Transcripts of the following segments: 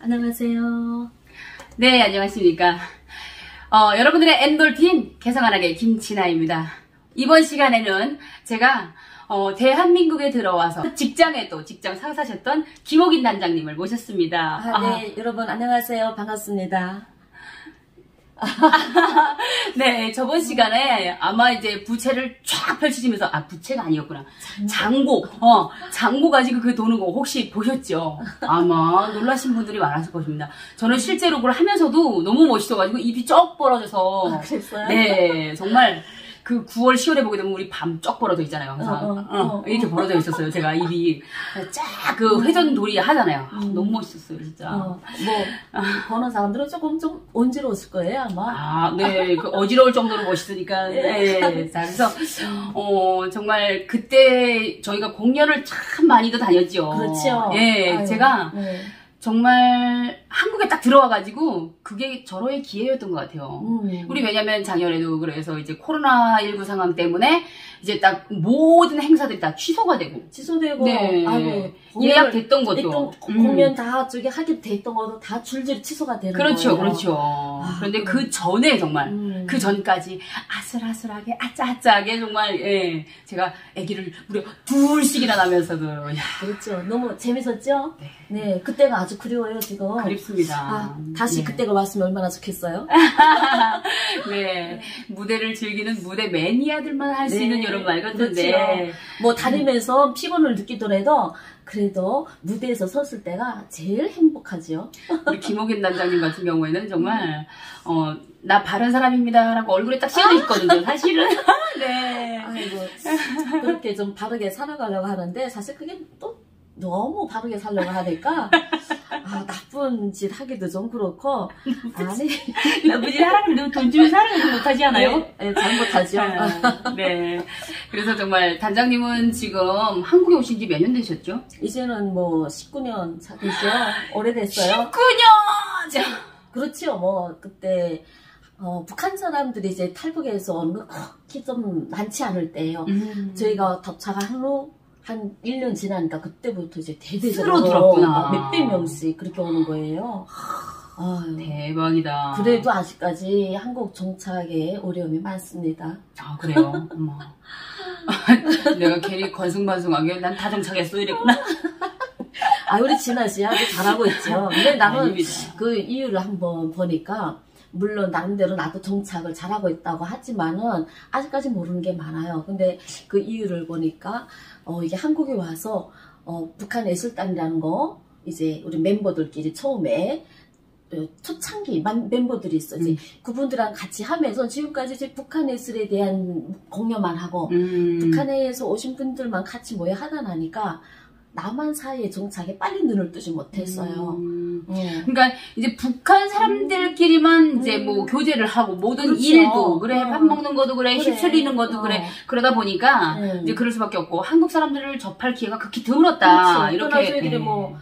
안녕하세요. 네, 안녕하십니까. 여러분들의 엔돌핀 개성하나게 김치나입니다. 이번 시간에는 제가 대한민국에 들어와서 직장 상사셨던 김옥인 단장님을 모셨습니다. 네, 여러분 안녕하세요. 반갑습니다. 네, 저번 시간에 아마 이제 부채를 쫙 펼치시면서, 부채가 아니었구나. 장고 가지고 그 도는 거 혹시 보셨죠? 아마 놀라신 분들이 많았을 것입니다. 저는 실제로 그걸 하면서도 너무 멋있어가지고 입이 쩍 벌어져서. 그랬어요? 네, 정말. 그 9월, 10월에 보게 되면 우리 밤 쩍 벌어져 있잖아요. 항상. 이렇게 벌어져 있었어요. 제가 입이 쫙 그 회전돌이 하잖아요. 너무 멋있었어요, 진짜. 보는 사람들은 조금 좀 온지러웠을 거예요, 아마. 네. 그 어지러울 정도로 멋있으니까. 네. 자, 그래서, 정말 그때 저희가 공연을 참 많이도 다녔죠. 그렇죠. 예. 제가 정말 한국에 딱 들어와가지고 그게 절호의 기회였던 것 같아요. 우리 왜냐면 작년에도 그래서 이제 코로나19 상황 때문에 이제 딱 모든 행사들이 다 취소가 되고. 네. 예약됐던 것도. 공연 다 저기 하게 됐던 것도 다 줄줄이 취소가 되는 거예요. 그렇죠. 그런데 그 전에 정말, 그 전까지 아슬아슬하게, 아짜아짜하게 정말, 예. 제가 아기를 무려 둘씩이나 낳으면서도. 그렇죠. 너무 재밌었죠? 네. 그때가 아주 그리워요, 지금. 그립습니다. 다시 그때가 왔으면 얼마나 좋겠어요? 네. 무대를 즐기는 무대 매니아들만 할 수 있는 이런 말 같은데. 그렇죠. 뭐 다니면서 피곤을 느끼더라도 그래도 무대에서 섰을 때가 제일 행복하죠. 우리 김옥인 단장님 같은 경우에는 정말 나 바른 사람입니다 라고 얼굴에 딱 씌어져 있거든요, 사실은. 네. 아이고, 그렇게 좀 바르게 살아가려고 하는데 사실 그게 또 너무 바르게 살려고 하니까 나쁜 짓 하기도 좀 그렇고. 나쁜 짓 하라고 돈 주면 사랑을 못하지 않아요? 네, 잘못하죠. 네. 그래서 정말 단장님은 지금 한국에 오신 지 몇 년 되셨죠? 이제는 뭐 19년 차 되죠. 오래됐어요. 19년! 그렇죠. 뭐 그때 북한 사람들이 이제 탈북해서 오는 거 그렇게 좀 많지 않을 때예요. 저희가 도착한 후 한 1년 지나니까 그때부터 이제 대대적으로 들었구나. 몇백 명씩 그렇게 오는 거예요. 대박이다. 그래도 아직까지 한국 정착에 어려움이 많습니다. 그래요? 내가 괜히 건승반승하게 난 다 정착했어 이랬구나. 우리 진아 씨 아주 잘하고 있죠. 근데 나는 아닙니다. 그 이유를 한번 보니까 물론 나름대로 나도 정착을 잘하고 있다고 하지만은 아직까지 모르는 게 많아요. 근데 그 이유를 보니까 이게 한국에 와서 북한 예술단이라는 거 이제 우리 멤버들끼리 처음에 초창기 멤버들이 있어. 이제 그분들이랑 같이 하면서 지금까지 이제 북한 예술에 대한 공연만 하고 북한에서 오신 분들만 같이 모여 하다 나니까 남한 사이의 정착에 빨리 눈을 뜨지 못했어요. 그러니까 이제 북한 사람들끼리만 이제 뭐 교제를 하고 모든 그렇죠. 일도 그래 밥 먹는 것도 그래 휩쓸리는 것도 그래 그러다 보니까 이제 그럴 수밖에 없고 한국 사람들을 접할 기회가 극히 드물었다. 그렇죠. 이렇게 저희들이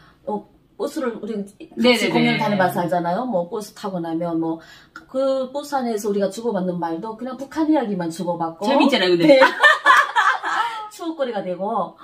버스를 우리 같이 공연 다녀봐서 알잖아요. 뭐 버스 타고 나면 뭐 그 버스 안에서 우리가 주고받는 말도 그냥 북한 이야기만 주고받고 재밌잖아요, 근데. 네. 추억거리가 되고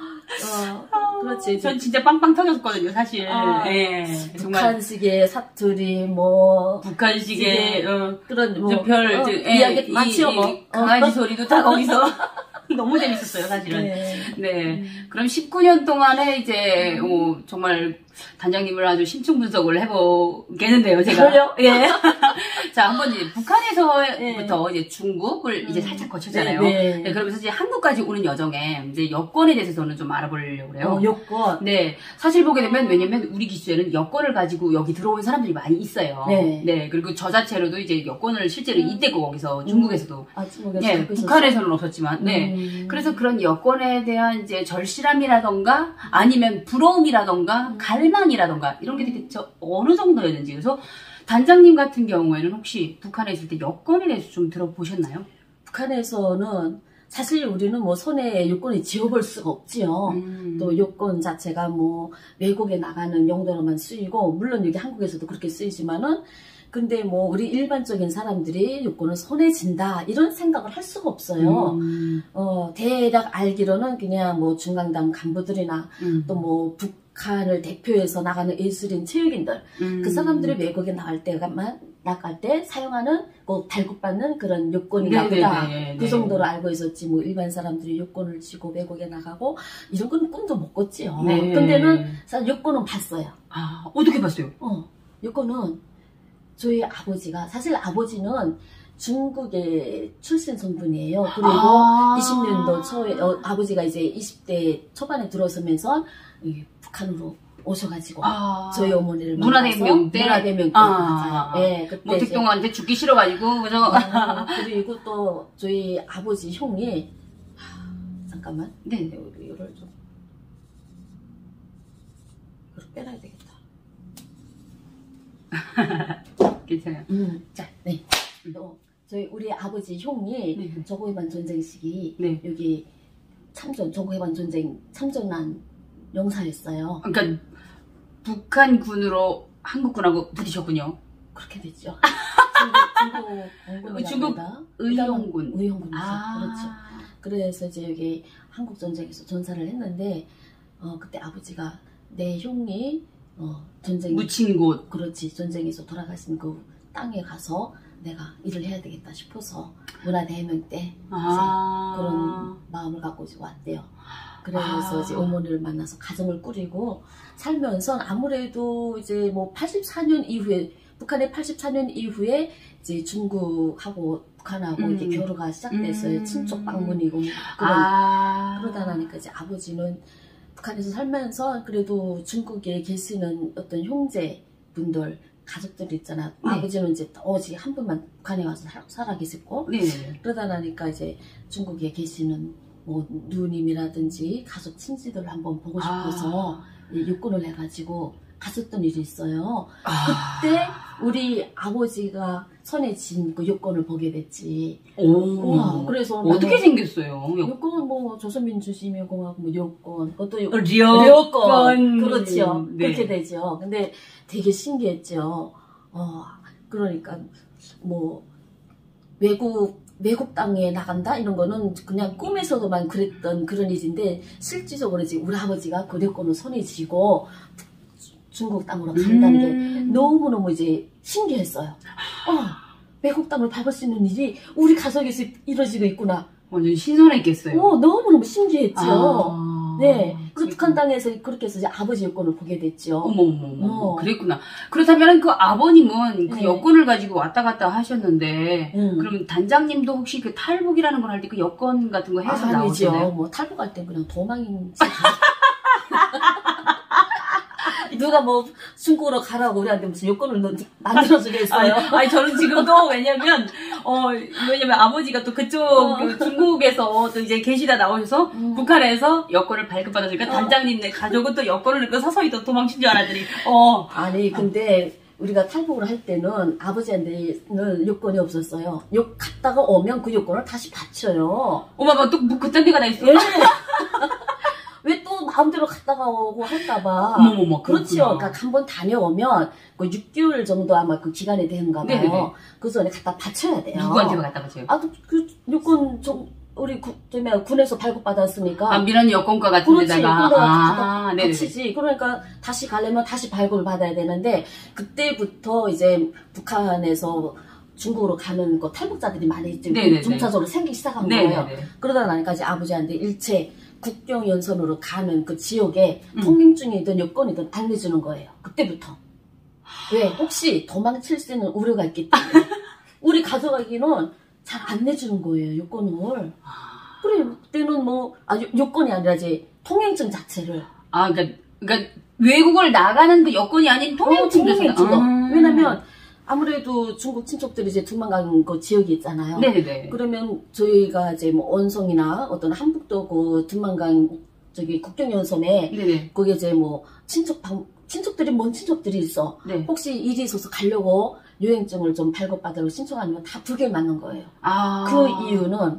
그렇지. 전 진짜 빵빵 터졌거든요, 사실. 네, 북한식의 사투리, 뭐 북한식의 그런 뭐 이야기 많지요, 뭐. 강아지 소리도 다 거기서 너무 재밌었어요, 사실은. 네. 그럼 19년 동안에 이제 정말 단장님을 아주 심층 분석을 해보겠는데요, 제가. 그래요? 예. 자, 한번 이제 북한에서부터 이제 중국을 이제 살짝 거쳤잖아요. 네, 그러면서 이제 한국까지 오는 여정에 이제 여권에 대해서 저는 좀 알아보려고 그래요. 여권. 네. 사실 보게 되면 왜냐면 우리 기수에는 여권을 가지고 여기 들어온 사람들이 많이 있어요. 네. 그리고 저 자체로도 이제 여권을 실제로 이때고 거기서 중국에서도. 중국에서. 북한에서는 없었지만. 네. 그래서 그런 여권에 대한 이제 절실함이라던가 아니면 부러움이라던가 갈망이라던가 이런 게 되게 어느 정도였는지. 그래서 단장님 같은 경우에는 혹시 북한에 있을 때 여권에 대해서 좀 들어보셨나요? 북한에서는 사실 우리는 뭐 손에 요건을 지어볼 수가 없지요. 또 요건 자체가 뭐 외국에 나가는 용도로만 쓰이고, 물론 여기 한국에서도 그렇게 쓰이지만은, 근데 뭐 우리 일반적인 사람들이 요건을 손에 쥔다 이런 생각을 할 수가 없어요. 대략 알기로는 그냥 뭐 중강당 간부들이나 또 뭐 북한을 대표해서 나가는 예술인 체육인들, 그 사람들이 외국에 나갈 때 사용하는 뭐 발급받는 그런 요건인가 보다. 그 정도로 알고 있었지, 뭐 일반 사람들이 요건을 쥐고 외국에 나가고 이런 건 꿈도 못 꿨지요. 네. 근데는 사실 요건은 봤어요. 아, 어떻게 봤어요? 요건은 저희 아버지가, 사실 아버지는 중국의 출신 성분이에요. 그리고 20년도 초에 아버지가 이제 20대 초반에 들어서면서 북한으로 오셔가지고 저희 어머니를 문화대혁명 때? 문화대혁명 때 맞아요. 네, 그때 뭐 대통령한테 죽기 싫어가지고 그래서 그리고 또 저희 아버지 형이 잠깐만, 네, 이거를 좀 이걸 빼놔야 되겠다. 괜찮아요. 자, 네. 또 저희 우리 아버지 형이 네. 조국해방 전쟁 시기 네. 여기 조국해방 전쟁 참전한 용사였어요. 그러니까 북한군으로 한국군하고 부딪혔군요. 그렇게 됐죠. 중국 의용군. 의용군이죠. 그렇죠. 그래서 이제 여기 한국 전쟁에서 전사를 했는데 그때 아버지가 내 형이 전쟁 묻힌 곳. 그렇지, 전쟁에서 돌아가신 그 땅에 가서 내가 일을 해야 되겠다 싶어서 문화대혁명 때 그런 마음을 갖고 이제 왔대요. 그래서 이제 어머니를 만나서 가정을 꾸리고 살면서 아무래도 이제 뭐 84년 이후에, 북한의 84년 이후에 이제 중국하고 북한하고 이렇게 교류가 시작됐어요. 친족 방문이고 그러다 나니까 이제 아버지는 북한에서 살면서 그래도 중국에 계시는 어떤 형제분들, 가족들 있잖아. 네. 아버지는 이제 오직 한 분만 북한에 와서 살아 계셨고, 네. 그러다 나니까 이제 중국에 계시는 뭐 누님이라든지 가족 친지들을 한번 보고 싶어서 요건을 내가지고 갔었던 일이 있어요. 그때 우리 아버지가 손에 쥔 그 요건을 보게 됐지. 그래서 어떻게 생겼어요? 요건 뭐 조선민주시민공화국 뭐 요건, 그것도 요건. 그렇죠. 네. 그렇게 되죠. 근데 되게 신기했죠. 그러니까 뭐 외국 땅에 나간다 이런 거는 그냥 꿈에서도만 그랬던 그런 일인데, 실질적으로 이제 우리 아버지가 그 요건을 손에 쥐고 중국 땅으로 간다는 게 너무너무 이제 신기했어요. 외국 땅을 밟을 수 있는 일이 우리 가족에서 이루어지고 있구나. 완전 신선했겠어요. 너무너무 신기했죠. 네. 그래서 북한 땅에서 그렇게 해서 이제 아버지 여권을 보게 됐죠. 어머. 그랬구나. 그렇다면 그 아버님은 그 여권을 가지고 왔다 갔다 하셨는데, 그러면 단장님도 혹시 그 탈북이라는 걸 할 때 그 여권 같은 거 해서 나오시나요? 뭐 탈북할 때 그냥 도망인지. 누가 뭐 중국으로 가라고 우리한테 무슨 요건을 만들어주겠어요? 아니 저는 지금도 왜냐면 아버지가 또 그쪽 그 중국에서 또 이제 계시다 나오셔서 북한에서 여권을 발급받았으니까 단장님네 가족은 또 여권을 넣고 서서히 또 도망친 줄 알았더니 아니 근데 우리가 탈북을 할 때는 아버지한테는 요건이 없었어요. 갔다가 오면 그 요건을 다시 바쳐요. 엄마 또 그딴 데가 다 있어? 예. 왜 또 마음대로 갔다가 오고 할까봐. 어머머머. 그렇죠. 그러니까 한번 다녀오면 그 6개월 정도 아마 그 기간이 되는가 봐요. 네네네. 그 전에 갖다 바쳐야 돼요. 누구한테 갖다 바쳐요? 그 요건 우리 군에서 발급받았으니까. 민원 여권과 같은 데다가. 바치지. 그러니까 다시 가려면 다시 발급을 받아야 되는데, 그때부터 이제 북한에서 중국으로 가는 그 탈북자들이 많이 점차적으로 생기기 시작한 거예요. 그러다 나니까 이제 아버지한테 일체 국경연선으로 가는 그 지역에 통행증이든 여권이든 안 내주는 거예요. 그때부터. 왜? 혹시 도망칠 수 있는 우려가 있기 때문에. 우리 가져가기는 잘 안 내주는 거예요, 여권을. 그래, 그때는 여권이 아니라 이제 통행증 자체를. 그러니까 외국을 나가는 그 여권이 아닌 통행증도. 왜냐면 아무래도 중국 친척들이 이제 도망간 그 지역이 있잖아요. 네네. 그러면 저희가 이제 뭐 언성이나 어떤 한북도 그 도망간 저기 국경연선에 네네. 거기에 이제 뭐 친척들이 먼 친척들이 있어. 네. 혹시 일이 있어서 가려고 여행증을 좀 발급받으러 신청하면 다 불게 맞는 거예요. 그 이유는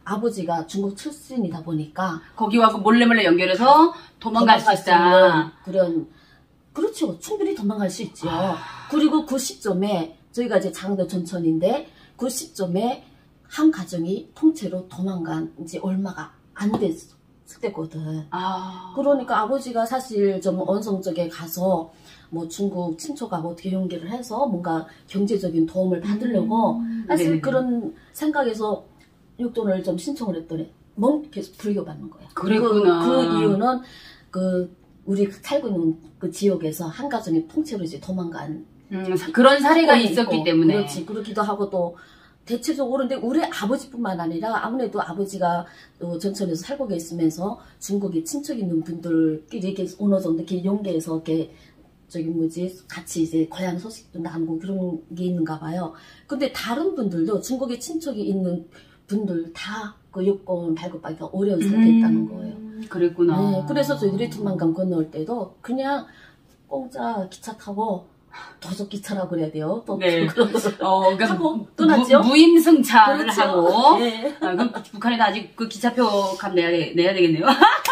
아버지가 중국 출신이다 보니까 거기와 그 몰래 연결해서 도망갈 수 있다. 그런 그렇죠. 충분히 도망갈 수 있죠. 그리고 그 시점에 저희가 이제 장도 전천인데 그 시점에 한 가정이 통째로 도망간 지 얼마가 안 됐을 때거든. 그러니까 아버지가 사실 좀 언성 쪽에 가서 뭐 중국 친척하고 어떻게 연계를 해서 뭔가 경제적인 도움을 받으려고 사실 네네. 그런 생각에서 용돈을 좀 신청을 했더니 뭔 계속 불교받는 거야. 그랬구나. 그 이유는 그 우리 살고 있는 그 지역에서 한 가정이 통째로 이제 도망간 그런 사례가 사건이 있었기 있고, 때문에. 그렇지. 그렇기도 하고 또 대체적으로 근데 우리 아버지뿐만 아니라 아무래도 아버지가 또 전천에서 살고 계시면서 중국에 친척 있는 분들끼리 이렇게 어느 정도 이렇게 연계해서 이렇게 저기 뭐지 같이 이제 고향 소식도 나누고 그런 게 있는가 봐요. 근데 다른 분들도 중국에 친척이 있는 분들 다 그 여권 발급받기가 어려운 상태에 있다는 거예요. 그랬구나. 네, 그래서 저희들이 두만강 건너올 때도 그냥 공짜 기차 타고 도적 기차라고 그래야 돼요. 또 네. 그런 거 그러니까 하고 떠났죠. 무임승차를 그렇죠. 하고. 네. 그럼 북한에도 아직 그 기차표 값 내야 되겠네요.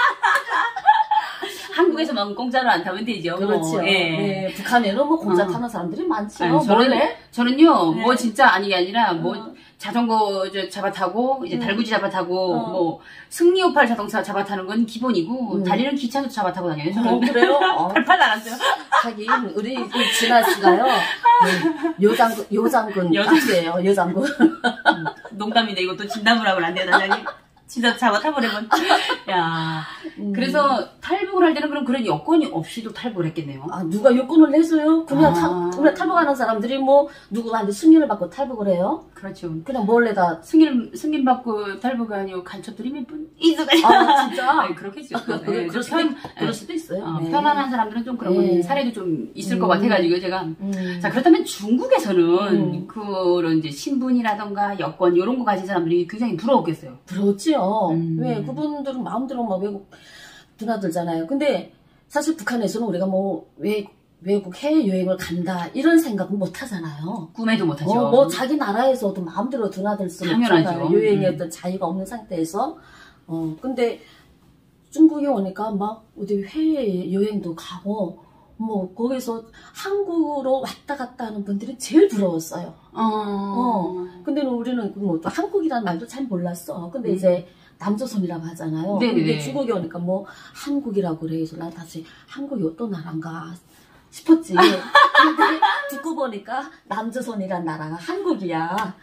한국에서만 공짜로 안 타면 되죠. 그렇죠. 예. 네, 북한에는 뭐 공짜 타는 사람들이 많죠. 아니, 원래 저는요, 네. 뭐 진짜 아닌 게 아니라, 뭐, 자전거 잡아 타고, 이제 달구지 잡아 타고, 뭐, 승리오팔 자동차 잡아 타는 건 기본이고, 달리는 기차도 잡아 타고 다녀요. 저는. 그래요? 팔팔 날았어요. 하긴 우리 그 진아 씨가요. 네, 요장군 깍이에요. 요장군. 농담인데 이것도 진담을 하면 안 돼요, 단장님. 진짜 잡아 타버리면. 야. 그래서 탈북을 할 때는 그럼 그런 여건이 없이도 탈북을 했겠네요. 아, 누가 여권을 내서요? 그냥 그냥 탈북하는 사람들이 뭐 누구한테 승인을 받고 탈북을 해요? 그렇죠. 그냥 몰래다 승인 받고 탈북이 아니고 간첩들이 몇 분 있어가지고. 아, 진짜? 아니, 그렇겠죠. 네, 그럴 수도 있어요. 네. 편안한 사람들은 좀 그런 네. 사례도 좀 있을 것 같아가지고, 제가. 자, 자, 그렇다면 중국에서는 그런 이제 신분이라던가 여권, 이런 거 가진 사람들이 굉장히 부러웠겠어요. 그렇지요. 왜 그분들은 마음대로 막 외국 드나들잖아요. 근데 사실 북한에서는 우리가 뭐 외국 해외 여행을 간다 이런 생각은 못 하잖아요. 꿈에도 못하죠. 뭐 자기 나라에서도 마음대로 드나들 수는 당연하죠. 없잖아요. 여행의 어떤 자유가 없는 상태에서. 근데 중국에 오니까 막 어디 해외 여행도 가고 뭐 거기서 한국으로 왔다 갔다 하는 분들이 제일 부러웠어요. 근데 우리는 뭐 또 한국이라는 말도 잘 몰랐어. 근데 이제 남조선이라고 하잖아요. 네네네. 근데 중국에 오니까 뭐 한국이라고 그래. 그래서 나 다시 한국이 어떤 나라인가 싶었지. 근데 듣고 보니까 남조선이란 나라가 한국이야.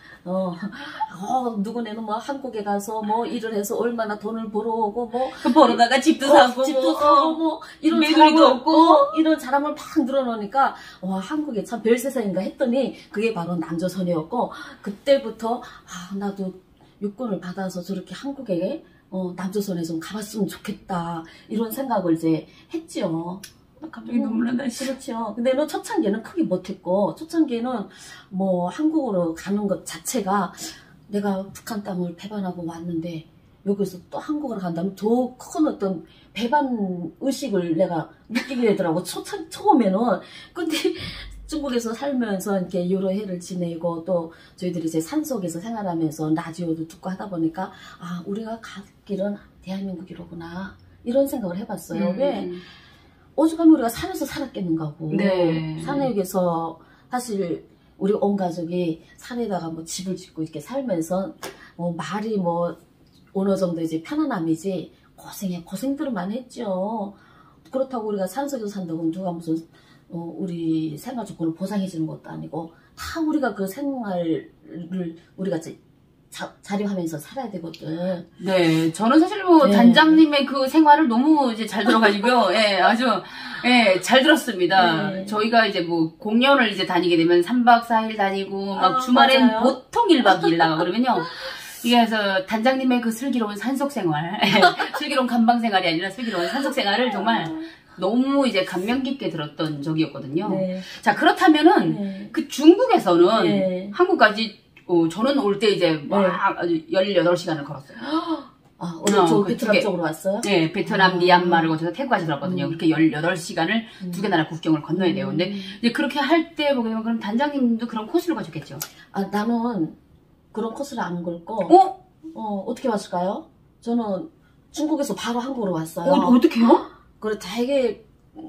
누구네는 뭐 한국에 가서 뭐 일을 해서 얼마나 돈을 벌어오고 뭐 그 벌어다가 집도 사고 집도 사고 뭐 이런 메모리도 자랑을 없고 이런 자랑을 막 늘어놓으니까 와 한국에 참 별세상인가 했더니 그게 바로 남조선이었고 그때부터 나도 유권을 받아서 저렇게 한국에 남조선에 좀 가봤으면 좋겠다 이런 생각을 이제 했지요. 갑자기 눈물 난다. 그렇죠. 근데 너 초창기에는 크게 못했고 초창기에는 뭐 한국으로 가는 것 자체가 내가 북한 땅을 배반하고 왔는데 여기서 또 한국으로 간다면 더 큰 어떤 배반 의식을 내가 느끼게 되더라고. 처음에는. 근데 중국에서 살면서 이렇게 여러 해를 지내고 또 저희들이 이제 산속에서 생활하면서 라디오도 듣고 하다 보니까 우리가 갈 길은 대한민국이로구나 이런 생각을 해봤어요. 왜? 오죽하면 우리가 산에서 살았겠는가고. 네. 산에서 사실 우리 온 가족이 산에다가 뭐 집을 짓고 이렇게 살면서 말이 뭐 어느 정도 이제 편안함이지 고생들을 많이 했죠. 그렇다고 우리가 산속에서 산다고 누가 무슨 우리 생활 조건을 보상해 주는 것도 아니고 다 우리가 그 생활을 우리가 자립하면서 살아야 되거든. 네, 저는 사실 뭐 네. 단장님의 그 생활을 너무 이제 잘 들어가지고요. 예, 아주 잘 들었습니다. 네. 저희가 이제 뭐 공연을 이제 다니게 되면 3박 4일 다니고 막 주말엔 맞아요. 보통 1박 2일 나가 그러면요. 이게 그래서 단장님의 그 슬기로운 산속 생활, 슬기로운 감방 생활이 아니라 슬기로운 산속 생활을 정말 너무 이제 감명 깊게 들었던 적이었거든요. 네. 자, 그렇다면은 네. 그 중국에서는 네. 한국까지 저는 올 때 이제 막 아주 18시간을 걸었어요. 저 그 베트남 두 개. 쪽으로 왔어요? 네, 베트남, 미얀마를 거쳐서 태국까지 들었거든요. 그렇게 18시간을 두 개 나라 국경을 건너야 돼요. 근데 이제 그렇게 할 때 보게 되면 그럼 단장님도 그런 코스를 가셨겠죠? 나는 그런 코스를 안 걸고 어떻게 왔을까요? 저는 중국에서 바로 한국으로 왔어요. 어떡해요? 그래 되게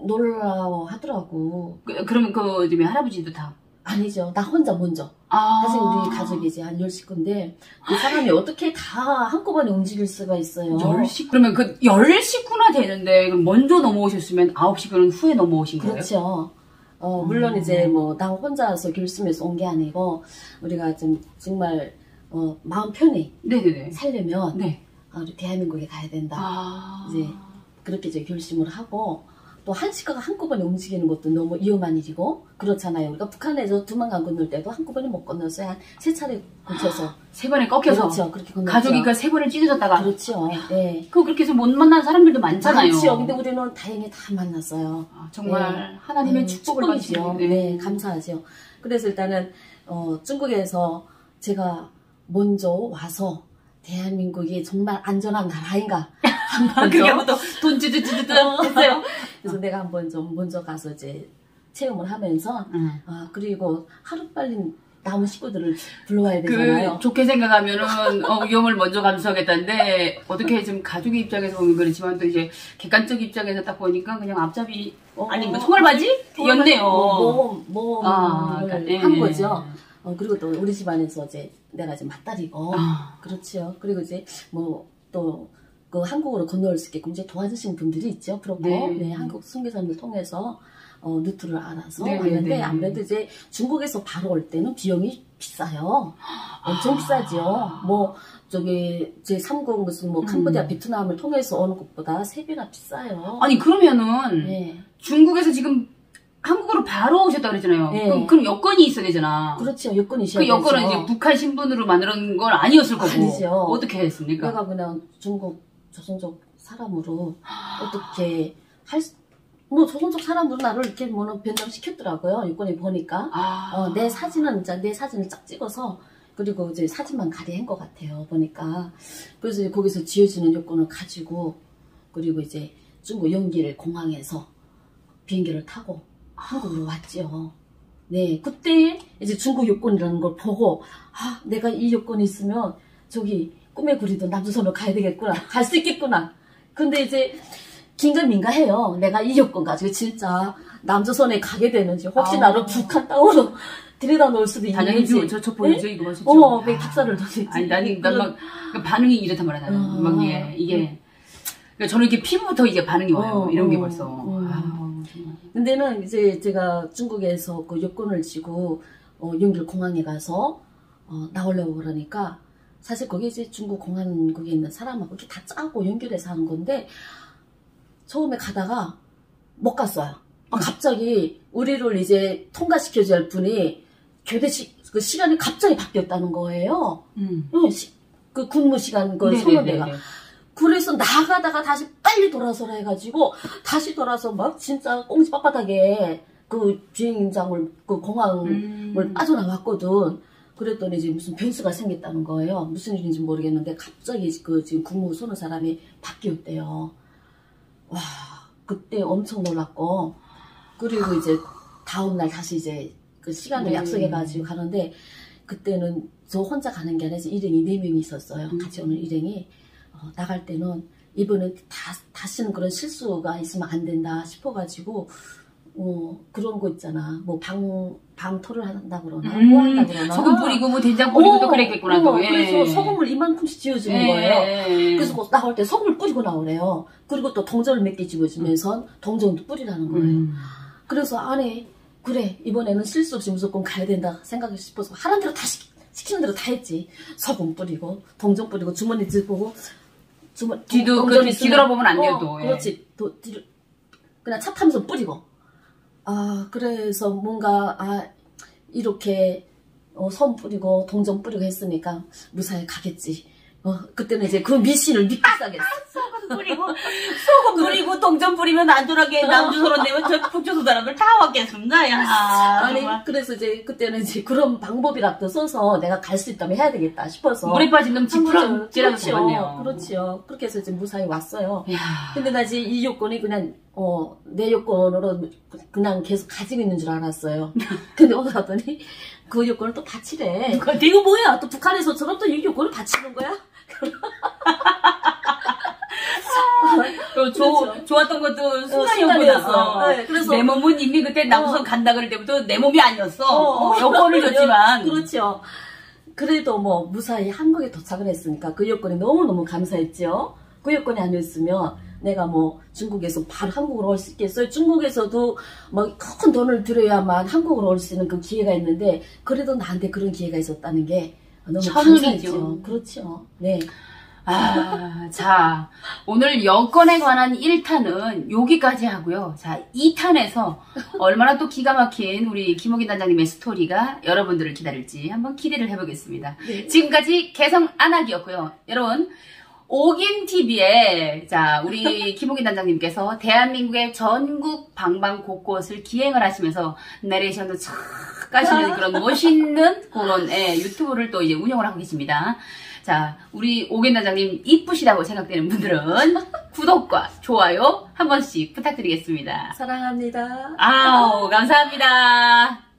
놀라워하더라고. 그러면 그 할아버지도 다? 아니죠. 나 혼자 먼저. 사실 우리 가족이 이제 한 10식구인데 그 사람이 어떻게 다 한꺼번에 움직일 수가 있어요. 10식구? 그러면 그 10식구나 되는데 그럼 먼저 넘어오셨으면 9식구는 후에 넘어오신 거예요? 그렇죠. 물론 이제 뭐 나 혼자서 결심해서 온 게 아니고 우리가 좀 정말 마음 편히 네네네. 살려면 네. 우리 대한민국에 가야 된다. 이제 그렇게 이제 결심을 하고 또 한 시가가 한꺼번에 움직이는 것도 너무 위험한 일이고 그렇잖아요. 우리가 북한에서 두만강 건널 때도 한꺼번에 못 건너서 한 3차례 거쳐서 3번에 꺾여서 그렇죠. 그렇게 건넜죠. 가족이 그 3번을 찢어졌다가 그렇죠. 네. 그렇게 해서 못 만난 사람들도 많잖아요. 그렇죠. 근데 우리는 다행히 다 만났어요. 정말 네. 하나님의 축복을 축복이죠. 네, 감사하죠. 그래서 일단은 중국에서 제가 먼저 와서 대한민국이 정말 안전한 나라인가 그게부터 돈 찌드찌드 했어요. 그래서 내가 한번 좀 먼저 가서 이제 체험을 하면서 그리고 하루빨리 남은 식구들을 불러와야 되잖아요. 좋게 생각하면은 위험을 먼저 감수하겠다는데 어떻게 좀 가족의 입장에서 보면 그렇지만 또 이제 객관적 입장에서 딱 보니까 그냥 앞잡이 아니 뭐 총알바지였네요. 한 거죠. 그리고 또 우리 집안에서 이제 내가 이제 맞다리고 그렇죠. 그리고 이제 뭐 또 그 한국으로 건너올 수 있게끔 이제 도와주신 분들이 있죠. 그렇고 네, 한국 선교사님을 통해서 루트를 알아서 왔는데 아무래도 이제 중국에서 바로 올 때는 비용이 비싸요. 엄청 비싸죠. 뭐 저기 제 3국 무슨 뭐 캄보디아, 베트남을 통해서 오는 것보다 3배나 비싸요. 아니 그러면은 중국에서 지금 한국으로 바로 오셨다 그랬잖아요. 네. 그럼 여권이 있어야 되잖아. 그렇죠. 여권이 있어야 되죠. 그 여권은 이제 북한 신분으로 만든 건 아니었을 거고. 아니죠. 어떻게 했습니까? 내가 그냥 중국 조선족 사람으로 어떻게 뭐 조선족 사람으로 나를 이렇게 뭐 변장시켰더라고요. 여권에 보니까 내 사진을 쫙 찍어서 그리고 이제 사진만 가리한 것 같아요. 보니까 그래서 거기서 지어지는 여권을 가지고 그리고 이제 중국 연길 공항에서 비행기를 타고 한국으로 왔죠. 네, 그때 이제 중국 여권이라는 걸 보고 내가 이 여권이 있으면 저기 꿈에 그리던 남조선으로 가야 되겠구나. 갈 수 있겠구나. 근데 이제 긴가민가해요. 내가 이 여권 가지고 진짜 남조선에 가게 되는지 혹시 나를 북한 땅으로 들여다 놓을 수도 있는지. 당연히 저 보이죠? 이거 보시죠? 왜 탁사를 던질지. 아니 난 막 반응이 이렇단 말이야. 나는 막 이게 그러니까 저는 이게 피부부터 이게 반응이 와요. 이런 게 벌써. 근데는 이제 제가 중국에서 그 여권을 쥐고 연길 공항에 가서 나오려고 그러니까 사실 거기 이제 중국 공항국에 있는 사람하고 이렇게 다 짜고 연결해서 하는 건데 처음에 가다가 못 갔어요. 갑자기 우리를 이제 통과시켜줘야 할 분이 교대식 그 시간이 갑자기 바뀌었다는 거예요. 그 근무 시간 그 선언대가. 그래서 나가다가 다시 빨리 돌아서라 해가지고 다시 돌아서 막 진짜 꽁지 빳빳하게 그 비행장을 그 공항을 빠져나왔거든. 그랬더니 이제 무슨 변수가 생겼다는 거예요. 무슨 일인지 모르겠는데 갑자기 그 지금 근무 쏘는 사람이 바뀌었대요. 와, 그때 엄청 놀랐고 그리고 이제 다음날 다시 이제 그 시간을 약속해가지고 가는데 그때는 저 혼자 가는 게 아니라 일행이 4명이 있었어요. 같이 오는 일행이 나갈 때는 이번엔 다시는 그런 실수가 있으면 안 된다 싶어가지고 그런 거 있잖아. 뭐 방토를 한다 그러나 뭐 한다 그러나 소금 뿌리고 뭐 된장 뿌리고도 그랬겠구나 또. 그래서 소금을 이만큼씩 지어주는 거예요. 그래서 나올 때 소금을 뿌리고 나오래요. 그리고 또 동전을 몇 개 집어주면서 동전도 뿌리라는 거예요. 그래서 안에 그래 이번에는 실수 없이 무조건 가야 된다 생각이 싶어서 하는 대로 다 시키는 대로 다 했지. 소금 뿌리고 동전 뿌리고 주머니 짚고 뒤도 뒤돌아보면 안 돼요 또. 그렇지. 뒤로 그냥 차 타면서 뿌리고. 그래서 뭔가 이렇게 손 뿌리고 동전 뿌리고 했으니까 무사히 가겠지. 그때는 이제 그 미신을 믿기 시작했어. 소금 뿌리고 동전 뿌리면 안전하게 남조선으로 내면 저 북조선 사람들 다 왔겠습니다. 야. 아니 그래서 이제 그때는 이제 그런 방법이라도 써서 내가 갈 수 있다면 해야 되겠다 싶어서 물에 빠진 놈 지푸라지라고 잡았네요. 그렇죠. 그렇게 해서 이제 무사히 왔어요. 근데 나 이제 이 요건이 그냥 내 요건으로 그냥 계속 가지고 있는 줄 알았어요. 근데 어디 갔더니 그 요건을 또 바치래. 이거 뭐야? 또 북한에서처럼 또 이 요건을 바치는 거야? 그렇죠. 좋았던 것도 순간이었구나. 순간이었어. 네, 그래서 내 몸은 이미 그때 남부선 간다 그럴 때부터 내 몸이 아니었어. 여권을 줬지만. 그렇죠. 그래도 뭐 무사히 한국에 도착을 했으니까 그 여건이 너무너무 감사했죠. 그 여건이 아니었으면 내가 뭐 중국에서 바로 한국으로 올 수 있겠어요? 중국에서도 뭐 큰 돈을 들여야만 한국으로 올 수 있는 그 기회가 있는데 그래도 나한테 그런 기회가 있었다는 게 너무 감사했죠. 그렇죠. 네. 자, 오늘 여권에 관한 1탄은 여기까지 하고요. 자, 2탄에서 얼마나 또 기가 막힌 우리 김옥인 단장님의 스토리가 여러분들을 기다릴지 한번 기대를 해보겠습니다. 네. 지금까지 개성 안악이었고요. 여러분, 오긴TV에, 자, 우리 김옥인 단장님께서 대한민국의 전국 방방 곳곳을 기행을 하시면서 내레이션도 촥 까시는 그런 멋있는 그런 유튜브를 또 이제 운영을 하고 계십니다. 자, 우리 오긴 단장님 이쁘시다고 생각되는 분들은 구독과 좋아요 한 번씩 부탁드리겠습니다. 사랑합니다. 아우, 감사합니다.